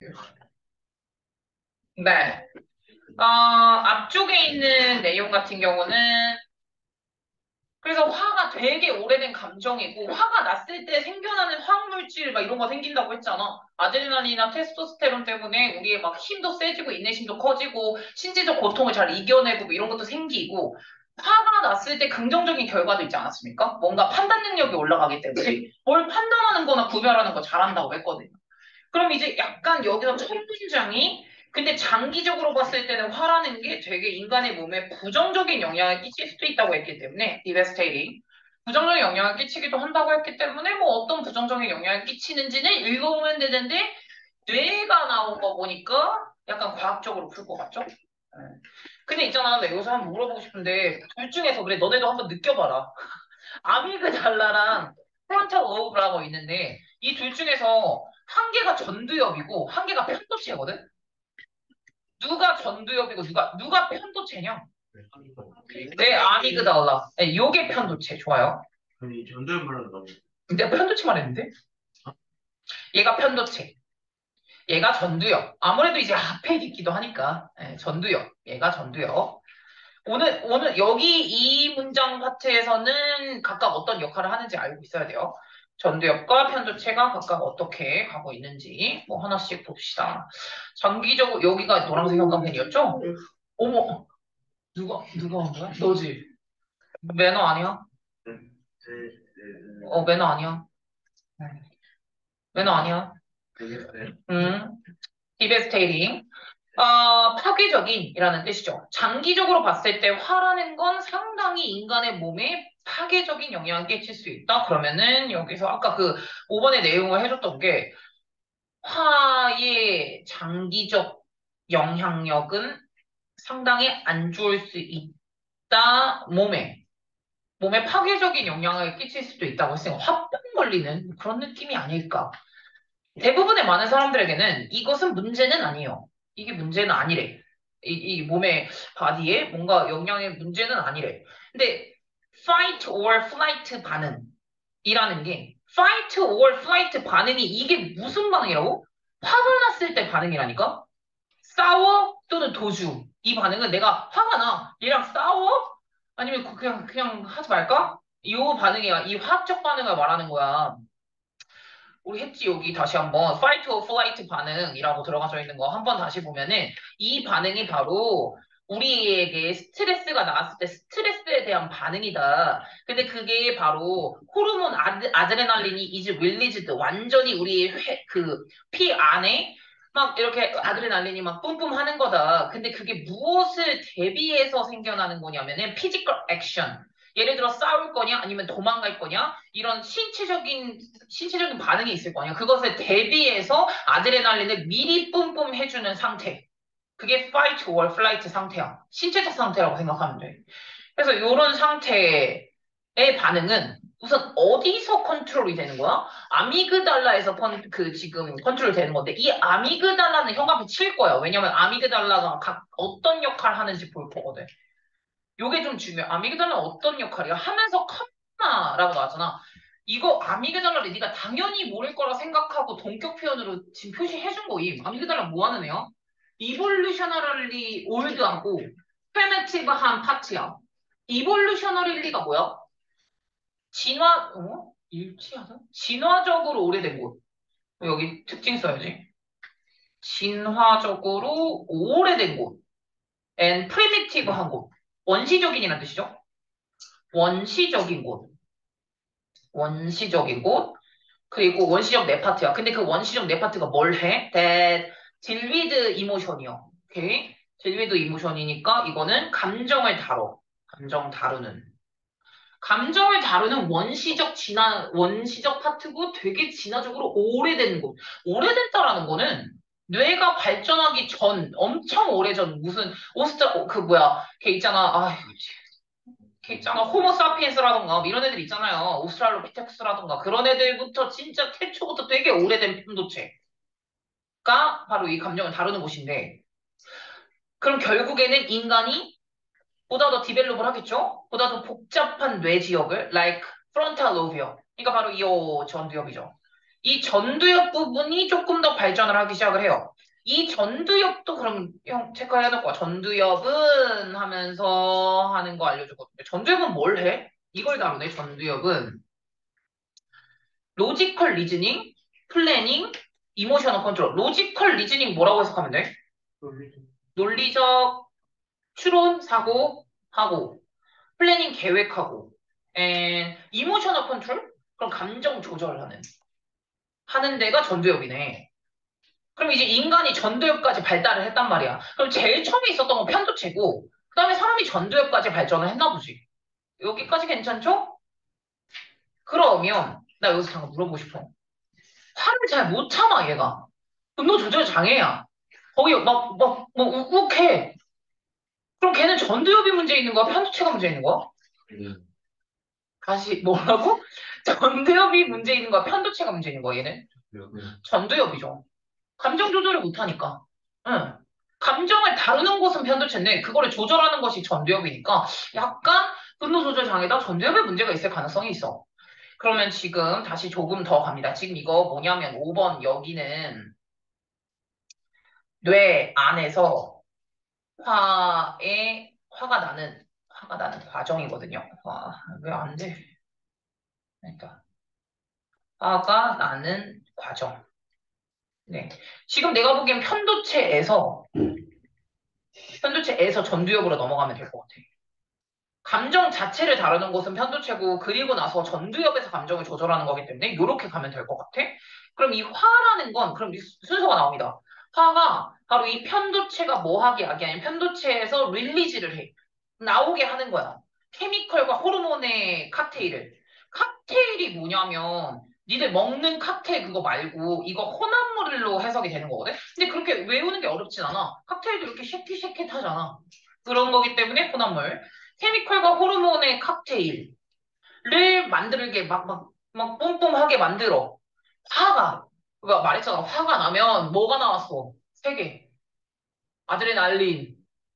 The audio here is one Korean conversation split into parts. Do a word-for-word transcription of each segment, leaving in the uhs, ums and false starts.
네. 어, 앞쪽에 있는 내용 같은 경우는 그래서 화가 되게 오래된 감정이고 화가 났을 때 생겨나는 화학물질 막 이런 거 생긴다고 했잖아. 아드레날린이나 테스토스테론 때문에 우리의 막 힘도 세지고 인내심도 커지고 신체적 고통을 잘 이겨내고 뭐 이런 것도 생기고 화가 났을 때 긍정적인 결과도 있지 않았습니까? 뭔가 판단 능력이 올라가기 때문에 뭘 판단하는 거나 구별하는 거 잘한다고 했거든요. 그럼 이제 약간 여기서 첫 문장이 근데 장기적으로 봤을 때는 화라는 게 되게 인간의 몸에 부정적인 영향을 끼칠 수도 있다고 했기 때문에 devastating 부정적인 영향을 끼치기도 한다고 했기 때문에 뭐 어떤 부정적인 영향을 끼치는지는 읽어보면 되는데 뇌가 나온 거 보니까 약간 과학적으로 풀 것 같죠? 네. 근데 있잖아 나 여기서 한번 물어보고 싶은데 둘 중에서 그래 너네도 한번 느껴봐라 아미그달라랑 프론탈 로브라고 있는데 이 둘 중에서 한 개가 전두엽이고 한 개가 편도체거든? 누가 전두엽이고 누가 누가 편도체냐? 네, 아미그달라. 네, 요게 편도체 좋아요. 아니, 전도연 말하는 내가 편도체 말했는데? 얘가 편도체. 얘가 전두엽. 아무래도 이제 앞에 있기도 하니까 네, 전두엽. 얘가 전두엽. 오늘 오늘 여기 이 문장 파트에서는 각각 어떤 역할을 하는지 알고 있어야 돼요. 전두엽과 편도체가 각각 어떻게 가고 있는지 뭐 하나씩 봅시다. 장기적으로 여기가 노란색 형광펜이었죠? 어머, 누가 누가 한 거야? 너지? 매너 아니야? 어, 매너 아니야. 네. 매너 아니야. 음, devastating. 어, 파괴적인이라는 뜻이죠. 장기적으로 봤을 때 화라는 건 상당히 인간의 몸에 파괴적인 영향을 끼칠 수 있다. 그러면은 여기서 아까 그 오 번의 내용을 해줬던 게 화의 장기적 영향력은 상당히 안 좋을 수 있다. 몸에. 몸에 파괴적인 영향을 끼칠 수도 있다고 했으니까 화병 걸리는 그런 느낌이 아닐까. 대부분의 많은 사람들에게는 이것은 문제는 아니에요. 이게 문제는 아니래. 이, 이 몸의 바디에 뭔가 영향의 문제는 아니래. 근데 fight or flight 반응이라는 게 fight or flight 반응이 이게 무슨 반응이라고? 화가 났을 때 반응이라니까? 싸워 또는 도주. 이 반응은 내가 화가 나. 얘랑 싸워? 아니면 그- 그냥 그냥 하지 말까? 이 반응이야. 이 화학적 반응을 말하는 거야. 우리 했지 여기 다시 한번 fight or flight 반응이라고 들어가져 있는 거 한번 다시 보면은 이 반응이 바로 우리에게 스트레스가 나왔을 때 스트레스에 대한 반응이다. 근데 그게 바로 호르몬 아드, 아드레날린이 is released 완전히 우리 그 피 안에 막 이렇게 아드레날린이 막 뿜뿜 하는 거다. 근데 그게 무엇을 대비해서 생겨나는 거냐면은 physical action. 예를 들어 싸울 거냐 아니면 도망갈 거냐 이런 신체적인 신체적인 반응이 있을 거 아니야. 그것에 대비해서 아드레날린을 미리 뿜뿜 해주는 상태. 그게 fight or flight 상태야. 신체적 상태라고 생각하면 돼. 그래서 이런 상태의 반응은 우선 어디서 컨트롤이 되는 거야? 아미그달라에서 컨, 그 지금 컨트롤 되는 건데 이 아미그달라는 형광펜 칠 거야. 왜냐면 아미그달라가 각 어떤 역할을 하는지 볼 거거든. 요게 좀 중요해. 아미그달라는 어떤 역할이야? 하면서 컴마라고 나왔잖아. 이거 아미그달라를 네가 당연히 모를 거라 생각하고 동격 표현으로 지금 표시해준 거임. 아미그달라 뭐 하는 애야? 이볼루셔너럴리 올드하고 프리미티브한 파트야. 이볼루셔너럴리가 뭐야? 진화, 어? 일치하다? 진화적으로 오래된 곳. 여기 특징 써야지. 진화적으로 오래된 곳. and primitive한 곳. 원시적인이라는 뜻이죠. 원시적인 곳. 원시적인 곳. 그리고 원시적 네 파트야. 근데 그 원시적 네 파트가 뭘 해? That deal with emotion이요. 오케이? deal with emotion이니까 이거는 감정을 다뤄. 감정 다루는. 감정을 다루는 원시적 진화, 원시적 파트고 되게 진화적으로 오래된 곳. 오래됐다라는 거는 뇌가 발전하기 전, 엄청 오래전, 무슨, 오스트라, 그 뭐야, 걔 있잖아. 아, 걔 있잖아. 호모사피엔스라던가 뭐 이런 애들 있잖아요. 오스트랄로피테쿠스라던가 그런 애들부터 진짜 태초부터 되게 오래된 편도체가 바로 이 감정을 다루는 곳인데 그럼 결국에는 인간이 보다 더 디벨롭을 하겠죠? 보다 더 복잡한 뇌 지역을 like frontal lobe요. 그러니까 바로 이 전두엽이죠. 이 전두엽 부분이 조금 더 발전을 하기 시작을 해요. 이 전두엽도 그럼 형 체크를 해놓고 전두엽은 하면서 하는 거 알려주거든요. 전두엽은 뭘 해? 이걸 다루네. 전두엽은 로지컬 리즈닝, 플래닝, 이모셔널 컨트롤. 로지컬 리즈닝 뭐라고 해석하면 돼? 논리적 추론, 사고, 하고 플래닝 계획하고 앤 이모셔널 컨트롤? 그럼 감정 조절하는 하는 데가 전두엽이네. 그럼 이제 인간이 전두엽까지 발달을 했단 말이야. 그럼 제일 처음에 있었던 건 편도체고, 그 다음에 사람이 전두엽까지 발전을 했나 보지. 여기까지 괜찮죠? 그러면, 나 여기서 잠깐 물어보고 싶어. 화를 잘 못 참아, 얘가. 분노 조절 장애야. 거기 막, 막, 뭐, 욱욱해. 그럼 걔는 전두엽이 문제 있는 거야? 편도체가 문제 있는 거야? 음. 다시, 뭐라고? 전두엽이 문제 있는 거야? 편도체가 문제 있는 거야, 얘는? 음. 전두엽이죠. 감정 조절을 못하니까. 응. 감정을 다루는 것은 편도체인데 그거를 조절하는 것이 전두엽이니까 약간 분노 조절 장애다 전두엽에 문제가 있을 가능성이 있어. 그러면 지금 다시 조금 더 갑니다. 지금 이거 뭐냐면 오 번 여기는 뇌 안에서 화에 화가 나는 화가 나는 과정이거든요. 화, 왜 안 돼? 그러니까 화가 나는 과정. 네. 지금 내가 보기엔 편도체에서 편도체에서 전두엽으로 넘어가면 될 것 같아. 감정 자체를 다루는 것은 편도체고 그리고 나서 전두엽에서 감정을 조절하는 거기 때문에 이렇게 가면 될 것 같아. 그럼 이 화라는 건 그럼 이 수- 순서가 나옵니다. 화가 바로 이 편도체가 뭐 하게 하게 아니면 편도체에서 릴리즈를 해. 나오게 하는 거야. 케미컬과 호르몬의 칵테일을. 칵테일이 뭐냐면 니들 먹는 칵테일 그거 말고 이거 혼합물로 해석이 되는 거거든. 근데 그렇게 외우는 게 어렵진 않아. 칵테일도 이렇게 쉐킷쉐킷하잖아. 그런 거기 때문에 혼합물. 케미컬과 호르몬의 칵테일을 만들게 막, 막, 막 뿜뿜하게 만들어. 화가, 그가 말했잖아. 화가 나면 뭐가 나왔어? 세 개. 아드레날린,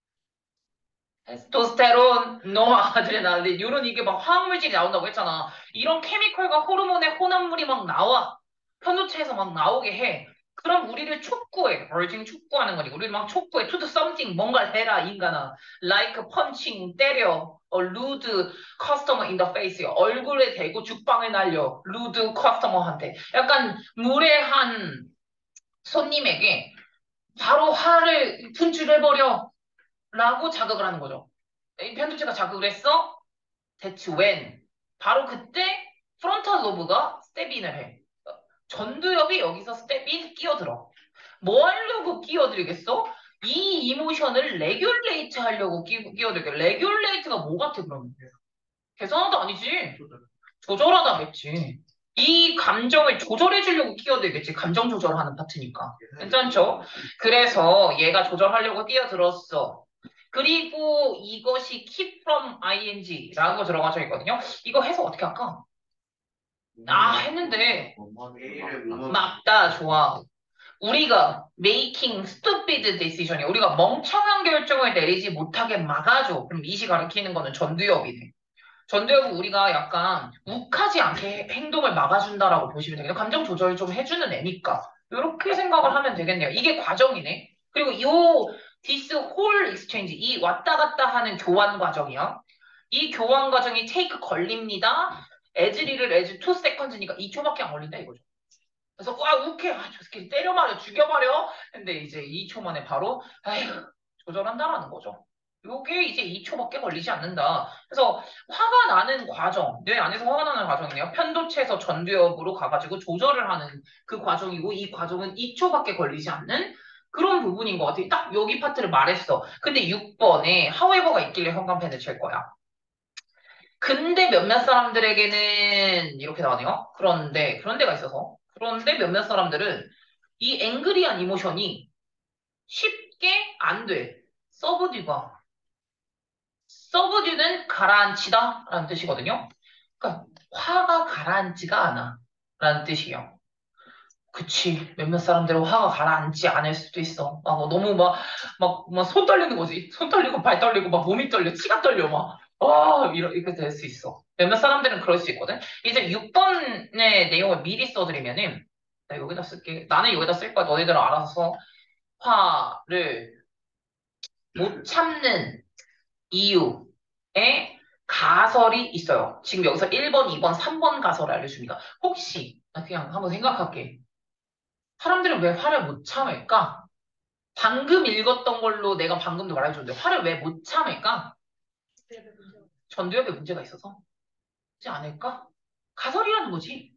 테스토스테론, 노아드레날린, 이런 이게 막 화학물질이 나온다고 했잖아. 이런 케미컬과 호르몬의 혼합물이 막 나와. 편도체에서 막 나오게 해. 그럼 우리를 촉구해. 우리 지금 촉구하는 거니까. 우리를 막 촉구해. To do something. 뭔가를 해라, 인간아. Like punching, 때려. 어, rude customer in the face. 얼굴에 대고 죽방을 날려. rude customer한테. 약간 무례한 손님에게 바로 화를 분출해버려. 라고 자극을 하는 거죠. 이 편도체가 자극을 했어? That's when. 바로 그때 프론탈 로브가 스텝인을 해. 전두엽이 여기서 스텝인 끼어들어. 뭐 하려고 끼어들겠어? 이 이모션을 레귤레이트 하려고 끼, 끼어들게. 레귤레이트가 뭐 같아, 그러면? 계산하다 아니지. 조절하다겠지. 이 감정을 조절해 주려고 끼어들겠지. 감정 조절하는 파트니까. 괜찮죠? 그래서 얘가 조절하려고 끼어들었어. 그리고 이것이 keep from ing라고 들어가져 있거든요. 이거 해석 어떻게 할까? 아, 했는데 맞다, 좋아. 우리가 making stupid decision이야. 우리가 멍청한 결정을 내리지 못하게 막아줘. 그럼 이시 가리키는 거는 전두엽이네. 전두엽은 우리가 약간 욱하지 않게 행동을 막아준다라고 보시면 되겠네요. 감정 조절 좀 해주는 애니까. 이렇게 생각을 하면 되겠네요. 이게 과정이네. 그리고 요 this whole exchange, 이 왔다 갔다 하는 교환 과정이야. 이 교환 과정이 take 걸립니다. as를 as two seconds니까 이 초밖에 안 걸린다 이거죠. 그래서 와 욱해. 아, 저 새끼 때려버려 죽여버려. 근데 이제 이 초 만에 바로 아휴 조절한다라는 거죠. 요게 이제 이 초밖에 걸리지 않는다. 그래서 화가 나는 과정, 뇌 안에서 화가 나는 과정이네요. 편도체에서 전두엽으로 가가지고 조절을 하는 그 과정이고 이 과정은 이 초밖에 걸리지 않는 그런 부분인 것 같아요. 딱 여기 파트를 말했어. 근데 육 번에 however가 있길래 형광펜을 칠 거야. 근데 몇몇 사람들에게는 이렇게 나오네요. 그런데, 그런 데가 있어서. 그런데 몇몇 사람들은 이 앵그리한 이모션이 쉽게 안 돼. 서브듀가. 서브듀는 가라앉히다 라는 뜻이거든요. 그러니까 화가 가라앉지가 않아 라는 뜻이에요. 그치. 몇몇 사람들은 화가 가라앉지 않을 수도 있어. 막 뭐 너무 막, 막, 막 손 떨리는 거지. 손 떨리고 발 떨리고 막 몸이 떨려. 치가 떨려. 막. 아, 이러, 이렇게 될 수 있어. 몇몇 사람들은 그럴 수 있거든. 이제 육 번의 내용을 미리 써드리면은 나 여기다 쓸게. 나는 여기다 쓸 거야. 너희들 알아서 화를 못 참는 이유에 가설이 있어요. 지금 여기서 일 번, 이 번, 삼 번 가설을 알려줍니다. 혹시, 나 그냥 한번 생각할게. 사람들은 왜 화를 못 참을까? 방금 읽었던 걸로 내가 방금도 말해줬는데, 화를 왜 못 참을까? 전두엽에 문제가 있어서? 있지 않을까? 가설이라는 거지.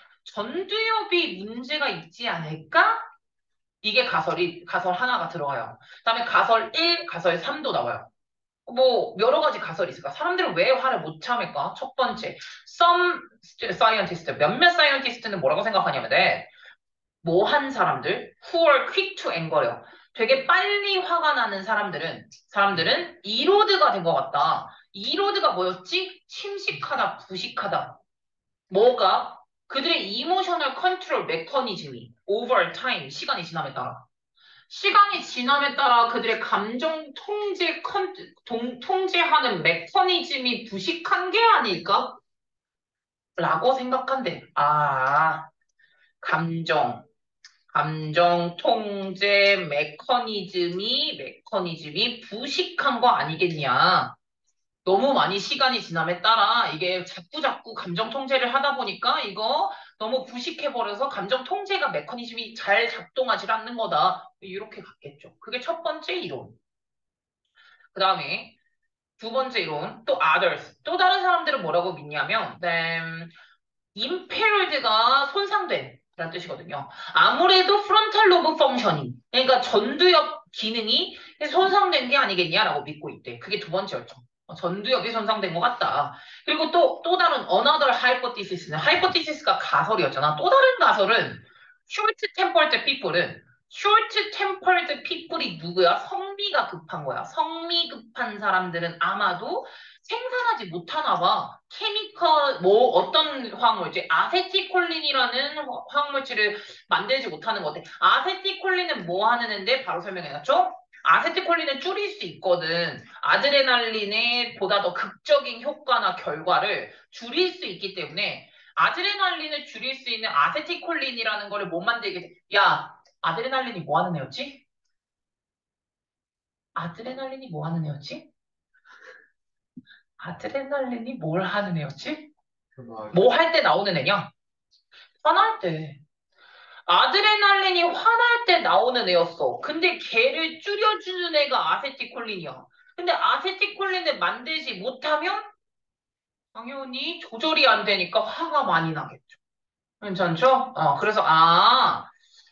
전두엽이 문제가 있지 않을까? 이게 가설이, 가설 하나가 들어가요. 그다음에 가설 일, 가설 삼도 나와요. 뭐 여러 가지 가설이 있을까? 사람들은 왜 화를 못 참을까? 첫 번째, some scientist, 몇몇 사이언티스트는 뭐라고 생각하냐면 돼. 뭐한 사람들, who are quick to anger요. 되게 빨리 화가 나는 사람들은 사람들은 이로드가 된 것 같다. 이로드가 뭐였지? 침식하다, 부식하다. 뭐가? 그들의 이모셔널 컨트롤 메커니즘이 over time, 시간이 지남에 따라 시간이 지남에 따라 그들의 감정 통제 컨, 동, 통제하는 메커니즘이 부식한 게 아닐까? 라고 생각한대. 아, 감정, 감정 통제 메커니즘이, 메커니즘이 부식한 거 아니겠냐? 너무 많이 시간이 지남에 따라 이게 자꾸 자꾸 감정 통제를 하다 보니까 이거 너무 부식해버려서 감정 통제가 메커니즘이 잘 작동하지 않는 거다. 이렇게 갔겠죠. 그게 첫 번째 이론. 그 다음에 두 번째 이론, 또 others. 또 다른 사람들은 뭐라고 믿냐면, 음, 임페리드가 손상된 라는 뜻이거든요. 아무래도 프론탈 로브 펑션이, 그러니까 전두엽 기능이 손상된 게 아니겠냐라고 믿고 있대. 그게 두 번째였죠. 어, 전두엽이 손상된 것 같다. 그리고 또, 또 다른 another hypothesis는, hypothesis가 가설이었잖아. 또 다른 가설은 short tempered people은 short tempered people이 누구야? 성미가 급한 거야. 성미 급한 사람들은 아마도 생산하지 못하나 봐. 케미컬, 뭐, 어떤 화학물질, 아세티콜린이라는 화- 화학물질을 만들지 못하는 것 같아. 아세티콜린은 뭐 하는 앤데? 바로 설명해놨죠? 아세티콜린은 줄일 수 있거든. 아드레날린의 보다 더 극적인 효과나 결과를 줄일 수 있기 때문에 아드레날린을 줄일 수 있는 아세티콜린이라는 거를 못 만들게 돼. 야, 아드레날린이 뭐 하는 애였지? 아드레날린이 뭐 하는 애였지? 아드레날린이 뭘 하는 애였지? 뭐 할 때 나오는 애냐? 화날 때. 아드레날린이 화날 때 나오는 애였어. 근데 걔를 줄여주는 애가 아세티콜린이야. 근데 아세티콜린을 만들지 못하면 당연히 조절이 안 되니까 화가 많이 나겠죠. 괜찮죠? 어, 그래서 아,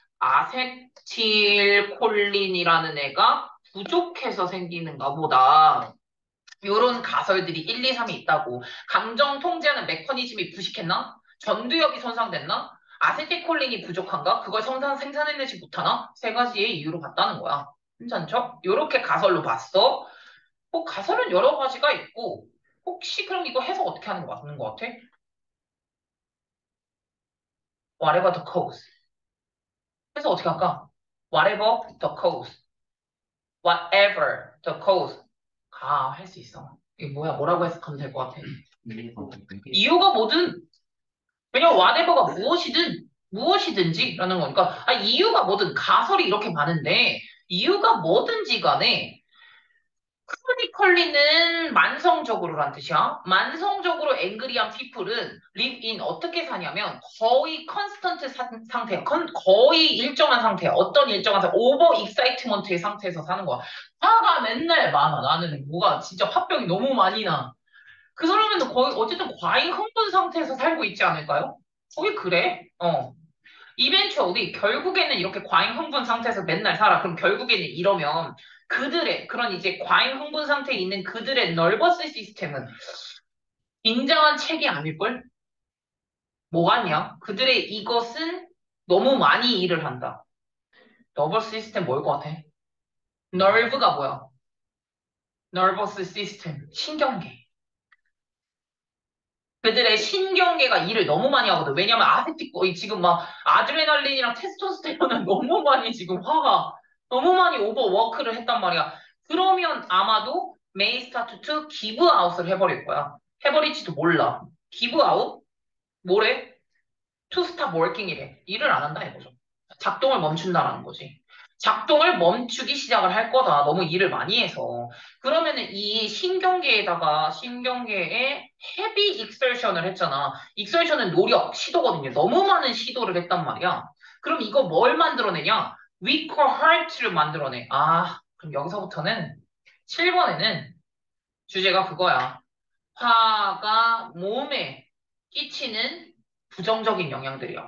아세틸콜린이라는 애가 부족해서 생기는가 보다. 요런 가설들이 일, 이, 삼이 있다고. 감정 통제하는 메커니즘이 부식했나? 전두엽이 손상됐나? 아세틸콜린이 부족한가? 그걸 성상 생산해내지 못하나? 세 가지의 이유로 봤다는 거야. 괜찮죠? 요렇게 가설로 봤어. 뭐 가설은 여러 가지가 있고 혹시 그럼 이거 해석 어떻게 하는 거 맞는 거 같아? Whatever the cause. 해석 어떻게 할까? Whatever the cause. Whatever the cause. 가, 할 수 있어. 이게 뭐야? 뭐라고 해석하면 될 것 같아? 이유가 뭐든 왜냐면 whatever가 무엇이든 무엇이든지 라는 거니까 아, 이유가 뭐든 가설이 이렇게 많은데 이유가 뭐든지 간에 크로니컬리는 만성적으로란 뜻이야. 만성적으로 앵그리한 피플은 live in 어떻게 사냐면 거의 컨스턴트 상태, 컨, 거의 일정한 상태, 어떤 일정한 상태, 오버 익사이트먼트의 상태에서 사는 거야. 화가 맨날 많아. 나는 뭐가 진짜 화병이 너무 많이 나. 그 사람은 거의 어쨌든 과잉 흥분 상태에서 살고 있지 않을까요? 거의 그래. 어. 이벤츄얼리 결국에는 이렇게 과잉 흥분 상태에서 맨날 살아. 그럼 결국에는 이러면 그들의 그런 이제 과잉 흥분 상태에 있는 그들의 널버스 시스템은 굉장한 책이 아닐걸? 뭐가냐? 그들의 이것은 너무 많이 일을 한다. 너버스 시스템 뭘 것 같아? 널브가 뭐야? 너버스 시스템, 신경계. 그들의 신경계가 일을 너무 많이 하거든. 왜냐면 아세틱, 거의 지금 막 아드레날린이랑 테스토스테론은 너무 많이 지금 화가 너무 많이 오버워크를 했단 말이야. 그러면 아마도 may start to give out을 해버릴 거야. 해버릴지도 몰라. give out? 뭐래? to stop working이래. 일을 안 한다 이거죠. 작동을 멈춘다라는 거지. 작동을 멈추기 시작을 할 거다. 너무 일을 많이 해서. 그러면은 이 신경계에다가 신경계에 헤비 익설션을 했잖아. 익설션은 노력, 시도거든요. 너무 많은 시도를 했단 말이야. 그럼 이거 뭘 만들어내냐? weaker heart를 만들어내. 아, 그럼 여기서부터는 칠 번에는 주제가 그거야. 화가 몸에 끼치는 부정적인 영향들이야.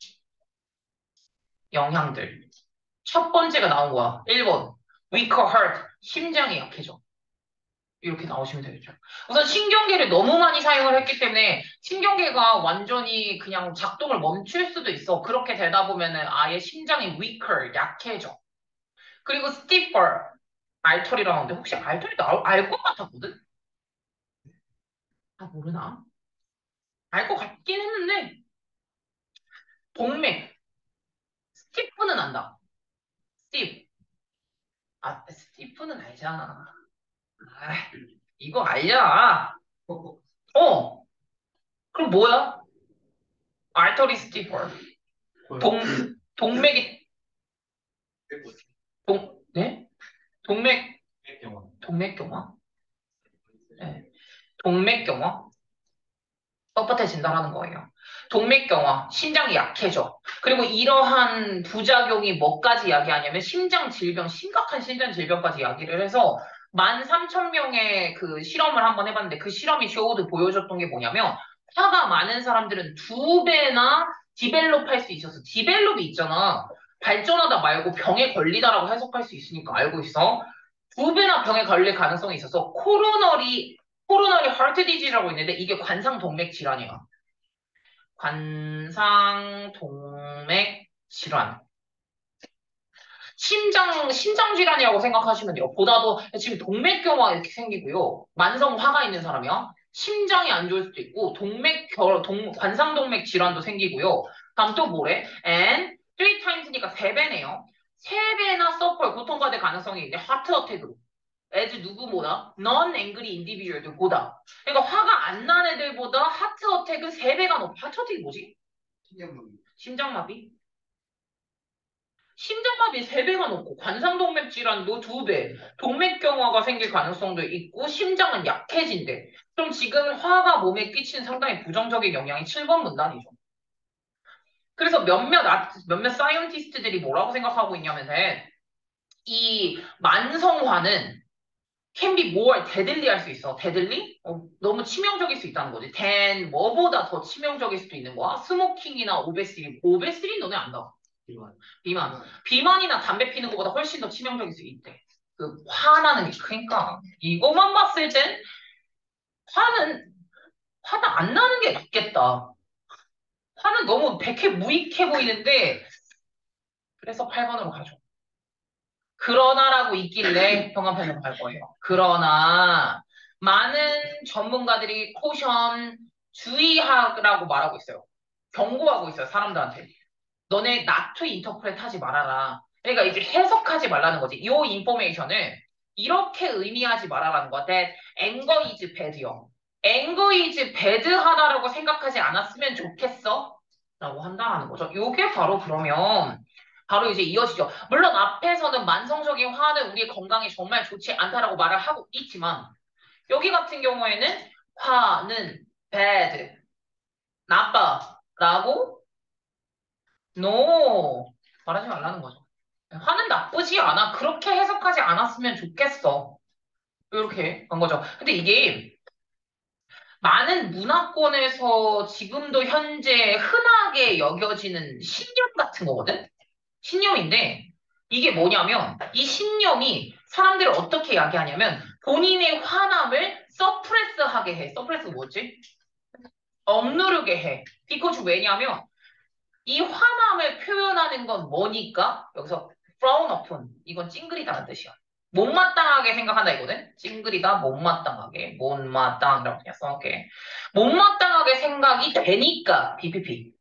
영향들. 첫 번째가 나온 거야. 일 번. weaker heart. 심장이 약해져. 이렇게 나오시면 되겠죠. 우선 신경계를 너무 많이 사용을 했기 때문에 신경계가 완전히 그냥 작동을 멈출 수도 있어. 그렇게 되다 보면은 아예 심장이 weaker, 약해져. 그리고 stiffer, 알털이라는데 혹시 알털이 알 것 같았거든? 아, 모르나? 알 것 같긴 했는데 동맥, 스티프는 안다. 스티프. 아, 스티프는 알잖아. 아, 이거 알잖아. 어, 그럼 뭐야? 알터리 스티퍼. 동, 동맥이, 동, 네? 동맥, 동맥경화? 네. 동맥경화? 뻣뻣해진다라는 거예요. 동맥경화, 심장이 약해져. 그리고 이러한 부작용이 뭐까지 이야기하냐면 심장 질병, 심각한 심장 질병까지 이야기를 해서 만 삼천 명의 그 실험을 한번 해봤는데 그 실험이 쇼우드 보여줬던 게 뭐냐면 화가 많은 사람들은 두 배나 디벨롭 할 수 있어서 디벨롭이 있잖아. 발전하다 말고 병에 걸리다라고 해석할 수 있으니까 알고 있어. 두 배나 병에 걸릴 가능성이 있어서 코로너리 코로나리 하트 디지라고 있는데 이게 관상동맥 질환이야. 관상동맥 질환. 심장, 심장 질환이라고 생각하시면 돼요. 보다도 지금 동맥경화 이렇게 생기고요. 만성화가 있는 사람이야. 심장이 안 좋을 수도 있고, 동맥, 결, 동, 관상동맥 질환도 생기고요. 다음 또 뭐래? and three times니까 세 배네요. 세 배나 서퍼 고통받을 가능성이 있는데 하트 어택으로. as 누구보다 non-angry individual들보다. 그러니까 화가 안 난 애들보다 하트 어택은 세 배가 높아. 하트 어택이 뭐지? 심장마비. 심장마비 세 배가 높고 관상동맥 질환도 두 배, 동맥경화가 생길 가능성도 있고 심장은 약해진대. 그럼 지금 화가 몸에 끼치는 상당히 부정적인 영향이 칠 번 문단이죠. 그래서 몇몇 아, 몇몇 사이언티스트들이 뭐라고 생각하고 있냐면 이 만성화는 can be more deadly 할 수 있어. deadly? 어, 너무 치명적일 수 있다는 거지. than 뭐보다 더 치명적일 수도 있는 거야. 스모킹이나 오베시티. 오베시티 너네 안다. 비만. 비만. 비만이나 담배 피는 것보다 훨씬 더 치명적일 수 있대. 그 화나는 게 크니까. 이것만 봤을 땐 화는 화가 안 나는 게 낫겠다. 화는 너무 백해 무익해 보이는데 그래서 팔 번으로 가죠. 그러나라고 있길래 평간편으로 갈 거예요. 그러나 많은 전문가들이 코션 주의하라고 말하고 있어요. 경고하고 있어요. 사람들한테. 너네 not to interpret 하지 말아라. 그러니까 이제 해석하지 말라는 거지. 이 인포메이션을 이렇게 의미하지 말아라는 거야. That anger is bad요. anger is bad 하다라고 생각하지 않았으면 좋겠어. 라고 한다라는 거죠. 이게 바로 그러면 바로 이제 이어지죠. 물론 앞에서는 만성적인 화는 우리의 건강에 정말 좋지 않다라고 말을 하고 있지만 여기 같은 경우에는 화는 bad, 나빠라고 no 말하지 말라는 거죠. 화는 나쁘지 않아. 그렇게 해석하지 않았으면 좋겠어. 이렇게 한 거죠. 근데 이게 많은 문화권에서 지금도 현재 흔하게 여겨지는 신념 같은 거거든? 신념인데 이게 뭐냐면 이 신념이 사람들을 어떻게 이야기하냐면 본인의 화남을 서프레스하게 해. 서프레스 뭐지? 억누르게 해. 비코즈 왜냐면 이 화남을 표현하는 건 뭐니까? 여기서 frown upon 이건 찡그리다는 뜻이야. 못마땅하게 생각한다 이거든? 찡그리다 못마땅하게 못마땅이라고 그냥 써놓게 못마땅하게 생각이 되니까 비피피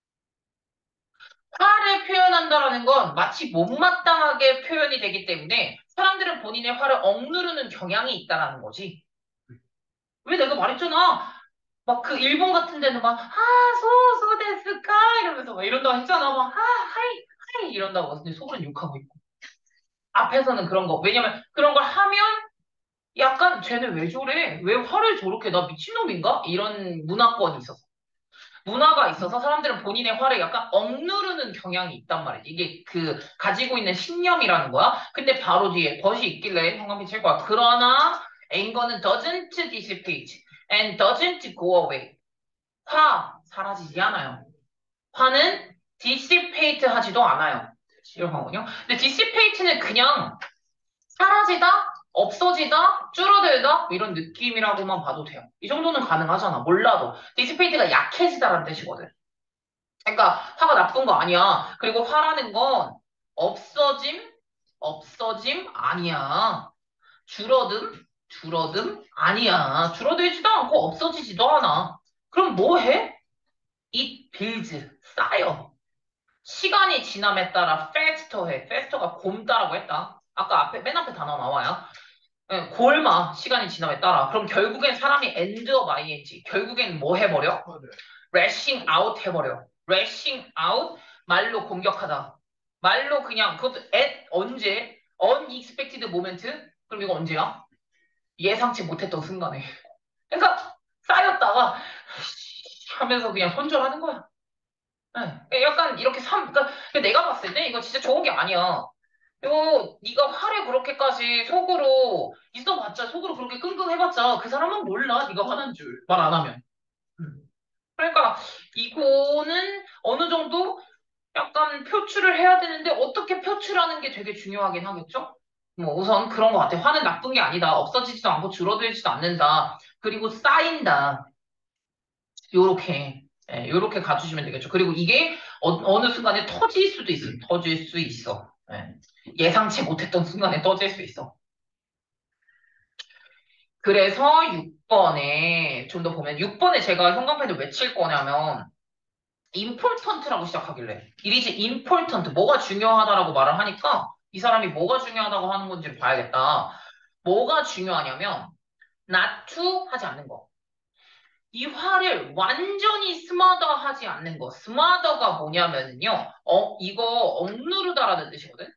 화를 표현한다라는 건 마치 못마땅하게 표현이 되기 때문에 사람들은 본인의 화를 억누르는 경향이 있다라는 거지. 왜 내가 말했잖아. 막 그 일본 같은 데는 막, 아, 소, 소 데스까? 이러면서 막 이런다고 했잖아. 막, 아, 하이, 하이 이런다고. 근데 속으로는 욕하고 있고. 앞에서는 그런 거. 왜냐면 그런 걸 하면 약간 쟤는 왜 저래? 왜 화를 저렇게 나 미친놈인가? 이런 문화권이 있었어. 문화가 있어서 사람들은 본인의 화를 약간 억누르는 경향이 있단 말이지. 이게 그 가지고 있는 신념이라는 거야. 근데 바로 뒤에 덫이 있길래 형광펜 칠 거야. 그러나 anger는 doesn't dissipate and doesn't go away. 화 사라지지 않아요. 화는 dissipate 하지도 않아요. 이런 거거든요. 근데 dissipate는 그냥 사라지다, 없어지다, 줄어들다 뭐 이런 느낌이라고만 봐도 돼요. 이 정도는 가능하잖아. 몰라도. 디시페이트가 약해지다라는 뜻이거든. 그러니까 화가 나쁜 거 아니야. 그리고 화라는 건 없어짐, 없어짐 아니야. 줄어듦, 줄어듦 아니야. 줄어들지도 않고 없어지지도 않아. 그럼 뭐 해? It builds, 쌓여. 시간이 지남에 따라 faster 해. faster가 곪다라고 했다. 아까 앞에, 맨 앞에 단어 나와요. 예, 골마 시간이 지남에 따라 그럼 결국엔 사람이 end of ing 결국엔 뭐 해버려? lashing out 해버려. lashing out 말로 공격하다. 말로 그냥 그것도 at 언제? unexpected moment 그럼 이거 언제야? 예상치 못했던 순간에. 그러니까 쌓였다가 하면서 그냥 손절하는 거야. 예, 약간 이렇게 삼 그러니까 내가 봤을 때 이거 진짜 좋은 게 아니야. 이거 네가 화를 그렇게까지 속으로 있어봤자 속으로 그렇게 끙끙 해봤자 그 사람은 몰라 네가 화난 줄 말 안 하면. 음. 그러니까 이거는 어느 정도 약간 표출을 해야 되는데 어떻게 표출하는 게 되게 중요하긴 하겠죠? 뭐 우선 그런 것 같아. 화는 나쁜 게 아니다. 없어지지도 않고 줄어들지도 않는다. 그리고 쌓인다. 요렇게 예, 요렇게 가주시면 되겠죠. 그리고 이게 어, 느 순간에 터질 수도 있어. 터질 수 있어. 예. 예상치 못했던 순간에 터질 수 있어. 그래서 육 번에 좀 더 보면 육 번에 제가 형광펜을 왜 칠 거냐면 important라고 시작하길래 it is important 뭐가 중요하다라고 말을 하니까 이 사람이 뭐가 중요하다고 하는 건지를 봐야겠다. 뭐가 중요하냐면 not to 하지 않는 거. 이 화를 완전히 스마더하지 않는 거. 스마더가 뭐냐면요. 어, 이거 억누르다라는 뜻이거든.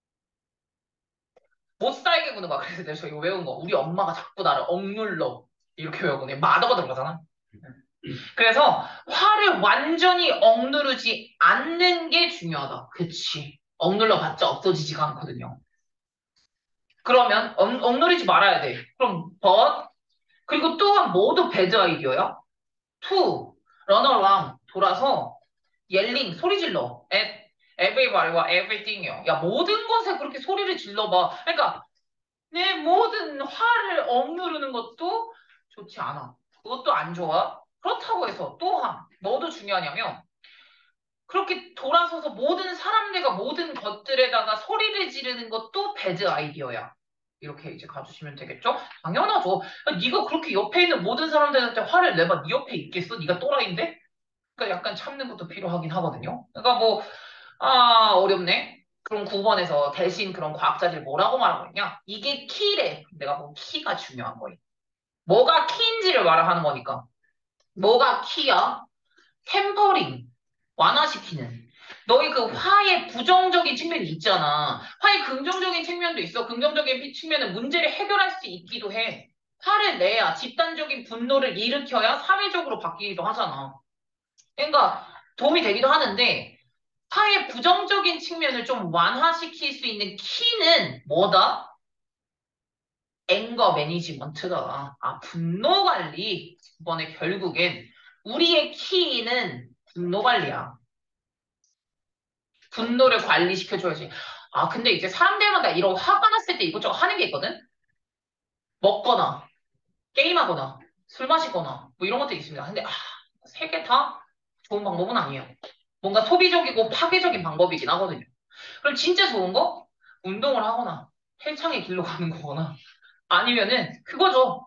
못 살게 구는 거야. 그래서 내가 저 이거 외운 거. 우리 엄마가 자꾸 나를 억눌러. 이렇게 외우거든. 마더가 들어가잖아. 그래서 화를 완전히 억누르지 않는 게 중요하다. 그치. 억눌러 봤자 없어지지가 않거든요. 그러면 억, 억누르지 말아야 돼. 그럼 but 그리고 또한 모두 배드 아이디어야. to run around 돌아서 옐링 소리 질러 at everybody와 everything이요. 야 모든 것에 그렇게 소리를 질러봐. 그러니까 내 모든 화를 억누르는 것도 좋지 않아. 그것도 안 좋아. 그렇다고 해서 또한 뭐도 중요하냐면 그렇게 돌아서서 모든 사람들과 모든 것들에다가 소리를 지르는 것도 배드 아이디어야. 이렇게 이제 가주시면 되겠죠? 당연하죠. 야, 네가 그렇게 옆에 있는 모든 사람들한테 화를 내봐. 네 옆에 있겠어? 네가 또라이인데? 그러니까 약간 참는 것도 필요하긴 하거든요. 그러니까 뭐, 아, 어렵네. 그럼 구 번에서 대신 그런 과학자들이 뭐라고 말하고 있냐? 이게 키래. 내가 본 키가 중요한 거예요. 뭐가 키인지를 말하는 거니까. 뭐가 키야? 템퍼링. 완화시키는. 너희 그 화의 부정적인 측면이 있잖아. 화의 긍정적인 측면도 있어. 긍정적인 측면은 문제를 해결할 수 있기도 해. 화를 내야 집단적인 분노를 일으켜야 사회적으로 바뀌기도 하잖아. 그러니까 도움이 되기도 하는데 화의 부정적인 측면을 좀 완화시킬 수 있는 키는 뭐다? 앵거 매니지먼트다. 아, 분노 관리. 이번에 결국엔 우리의 키는 분노 관리야. 분노를 관리시켜줘야지. 아, 근데 이제 사람들마다 이런 화가 났을 때 이것저것 하는 게 있거든? 먹거나, 게임하거나, 술 마시거나, 뭐 이런 것들이 있습니다. 근데, 아, 세 개 다 좋은 방법은 아니에요. 뭔가 소비적이고 파괴적인 방법이긴 하거든요. 그럼 진짜 좋은 거? 운동을 하거나, 헬창의 길로 가는 거거나, 아니면은, 그거죠.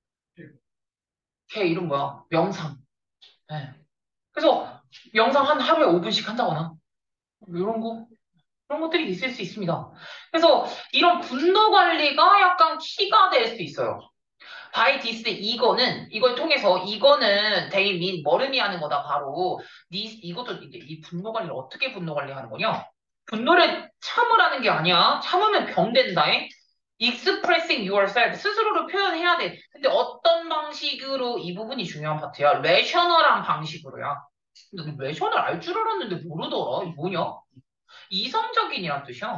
걔 이름 뭐야? 명상. 예. 그래서, 명상 한 하루에 오 분씩 한다거나, 이런 거, 그런 것들이 있을 수 있습니다. 그래서, 이런 분노 관리가 약간 키가 될 수 있어요. by this 이거는 이걸 통해서 이거는 they mean 뭐를 의미하는 거다 바로 니 이것도 이제 이 분노 관리를 어떻게 분노 관리하는 거냐? 분노를 참으라는 게 아니야. 참으면 병 된다잉. expressing yourself 스스로를 표현해야 돼. 근데 어떤 방식으로 이 부분이 중요한 파트야. 레셔널한 방식으로야. 근데 너 레셔널 알 줄 알았는데 모르더라. 이게 뭐냐? 이성적인이란 뜻이야.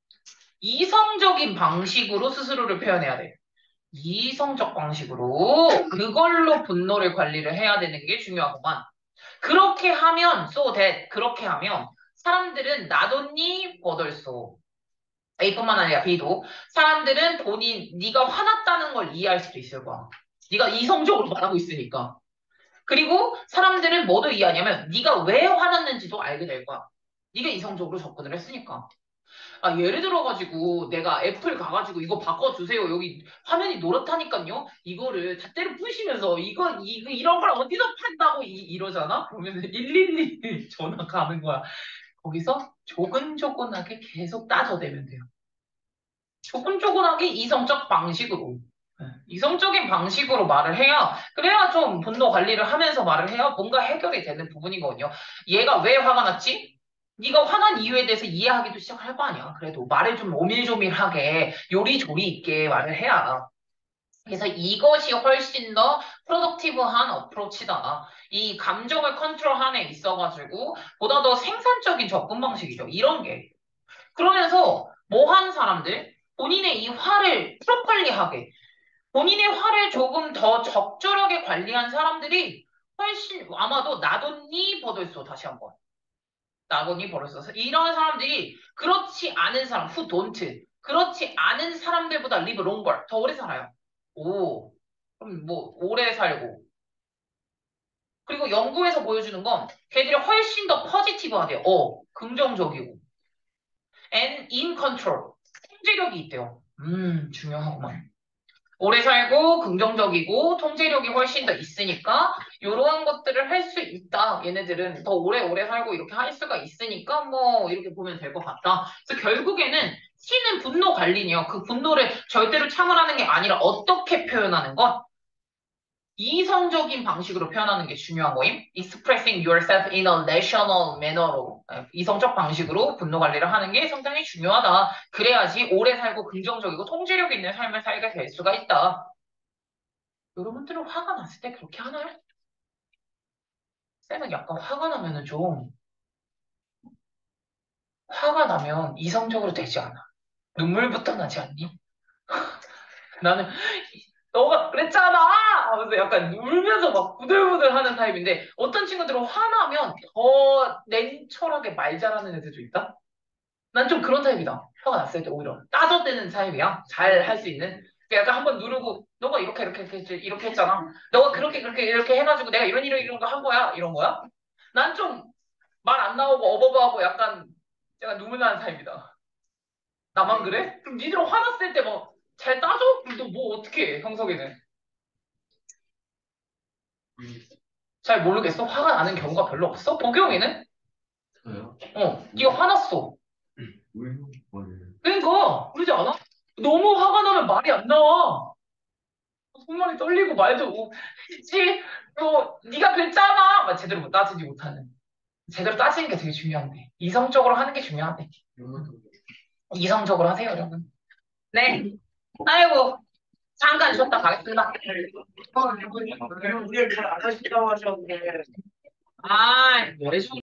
이성적인 방식으로 스스로를 표현해야 돼. 이성적 방식으로 그걸로 분노를 관리를 해야 되는 게 중요하구만. 그렇게 하면 so that 그렇게 하면 사람들은 나돈니 버덜소 A뿐만 아니라 B도 사람들은 본인 네가 화났다는 걸 이해할 수도 있을 거야. 네가 이성적으로 말하고 있으니까. 그리고 사람들은 뭐도 이해하냐면 네가 왜 화났는지도 알게 될 거야. 네가 이성적으로 접근을 했으니까. 아, 예를 들어가지고 내가 애플 가가지고 이거 바꿔주세요. 여기 화면이 노랗다니까요. 이거를 잣대로 부시면서 이거, 이거 이런 걸 어디서 판다고 이, 이러잖아? 그러면 일일이 전화 가는 거야. 거기서 조근조근하게 계속 따져대면 돼요. 조근조근하게 이성적 방식으로. 네, 이성적인 방식으로 말을 해야, 그래야 좀 분노 관리를 하면서 말을 해야 뭔가 해결이 되는 부분이거든요. 얘가 왜 화가 났지? 네가 화난 이유에 대해서 이해하기도 시작할 거 아니야. 그래도 말을 좀 오밀조밀하게 요리조리 있게 말을 해야. 그래서 이것이 훨씬 더 프로덕티브한 어프로치다. 이 감정을 컨트롤하는 데 있어가지고 보다 더 생산적인 접근 방식이죠. 이런 게. 그러면서 뭐 하는 사람들? 본인의 이 화를 프로빨리하게, 본인의 화를 조금 더 적절하게 관리한 사람들이 훨씬, 아마도 나돈니 버덜소, 다시 한번. 나돈니 버덜소. 이런 사람들이 그렇지 않은 사람, who don't. 그렇지 않은 사람들보다 live longer, 더 오래 살아요. 오, 그럼 뭐, 오래 살고. 그리고 연구에서 보여주는 건 걔들이 훨씬 더 포지티브하대요. 어, 긍정적이고. and in control. 통제력이 있대요. 음, 중요하구만. 오래 살고 긍정적이고 통제력이 훨씬 더 있으니까 이러한 것들을 할 수 있다. 얘네들은 더 오래오래 살고 이렇게 할 수가 있으니까 뭐 이렇게 보면 될 것 같다. 그래서 결국에는 T는 분노 관리니요. 그 분노를 절대로 참으라는 게 아니라 어떻게 표현하는 것? 이성적인 방식으로 표현하는 게 중요한 거임. Expressing yourself in a rational manner로 예, 이성적 방식으로 분노 관리를 하는 게 상당히 중요하다. 그래야지 오래 살고 긍정적이고 통제력 있는 삶을 살게 될 수가 있다. 여러분들은 화가 났을 때 그렇게 하나요? 쌤은 약간 화가 나면은 좀 화가 나면 이성적으로 되지 않아. 눈물부터 나지 않니? 나는 너가 그랬잖아! 하면서 약간 울면서 막 부들부들 하는 타입인데 어떤 친구들은 화나면 더 냉철하게 말 잘하는 애들도 있다? 난 좀 그런 타입이다. 화가 났을 때 오히려 따져대는 타입이야. 잘 할 수 있는. 그러니까 약간 한번 누르고 너가 이렇게 이렇게 이렇게, 이렇게 했잖아. 너가 그렇게 그렇게 이렇게 해가지고 내가 이런 이런 이런 거 한 거야. 이런 거야. 난 좀 말 안 나오고 어버버하고 약간 제가 눈물 나는 타입이다. 나만 그래? 그럼 니들 화났을 때 뭐 잘 따져? 그럼 너 뭐 어떻게 해, 형석이는? 잘 모르겠어? 화가 나는 경우가 별로 없어? 보경이는? 저요? 어, 네가 화났어. 왜요? 뭐예요? 그러니까 그러지 않아? 너무 화가 나면 말이 안 나와. 손발이 떨리고 말도 없지. 너 네가 그랬잖아. 막 제대로 못 따지지 못하는. 제대로 따지는 게 되게 중요한데. 이성적으로 하는 게 중요한데. 이성적으로 하세요, 여러분. 네. 아이고, 잠깐 쉬었다 가겠습니다. 아, 이분이 우리를 잘안 하신다고 하셨는데. 아, 뭐래